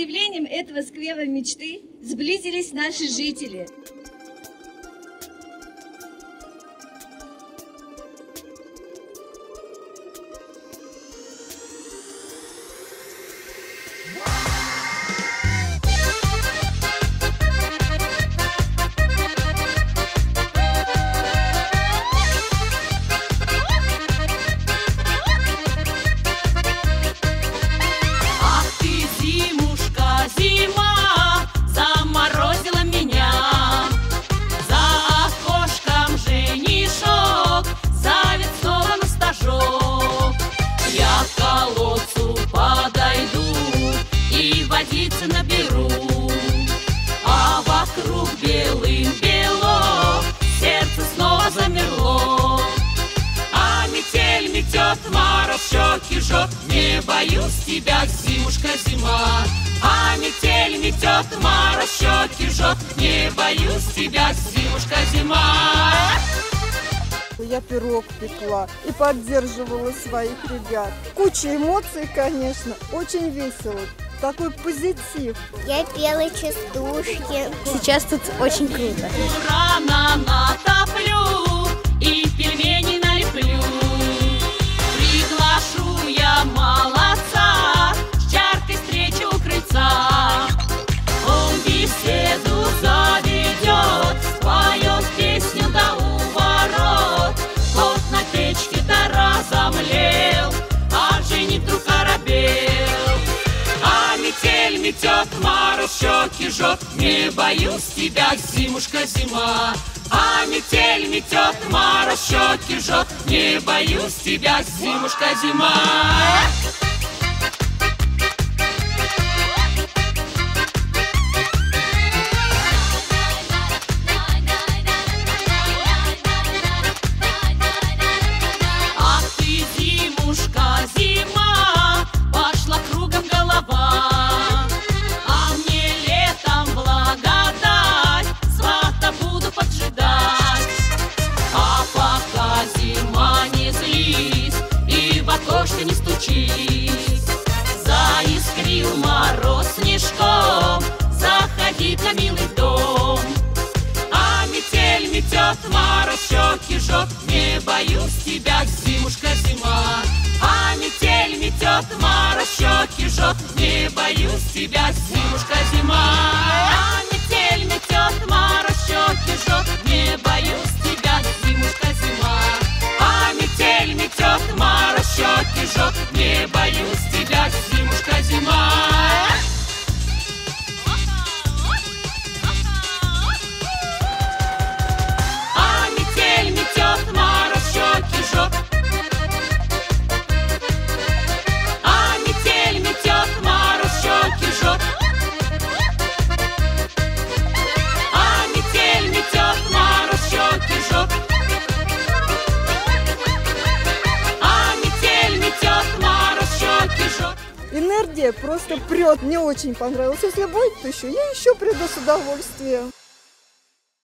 появлением этого сквера мечты сблизились наши жители. Наберу, а вокруг белым-бело, сердце снова замерло. А метель метет, мороз щеки жжет, не боюсь тебя, зимушка, зима. А метель метет, мороз щеки жжет, не боюсь тебя, зимушка, зима. Я пирог пекла и поддерживала своих ребят. Куча эмоций, конечно, очень весело. Такой позитив. Я пела частушки. Сейчас тут очень круто. Рано натоплю и пельмени налеплю. Приглашу я молодца с чаркой встречи у крыльца. Он беседу заведет, споет песню до уворот. Тот на печке-то разомлел, а жених вдруг оробел. Метель метет, мороз щеки жжет, не боюсь тебя, зимушка, зима. А метель метет, мороз щеки жжет, не боюсь тебя, зимушка, зима. Ах ты, зимушка, зима, пошла кругом голова. Не стучись, заискрил мороз снежком, заходи на милый дом. А метель метет, мороз щеки жжет, не боюсь тебя, зимушка, зима. А метель метет, мороз щеки жжет, не боюсь тебя, зимушка, зима. А метель метет, мороз щеки жжет, не боюсь тебя, зимушка, зима. А метель метет, мороз щеки жжет, не боюсь тебя, зимушка, зима. А метель метет, мороз щеки жжет. А метель метет, мороз щеки жжет. А метель метет, мороз щеки жжет. Энергия просто прет, мне очень понравилось. Если будет, то я еще приду с удовольствием.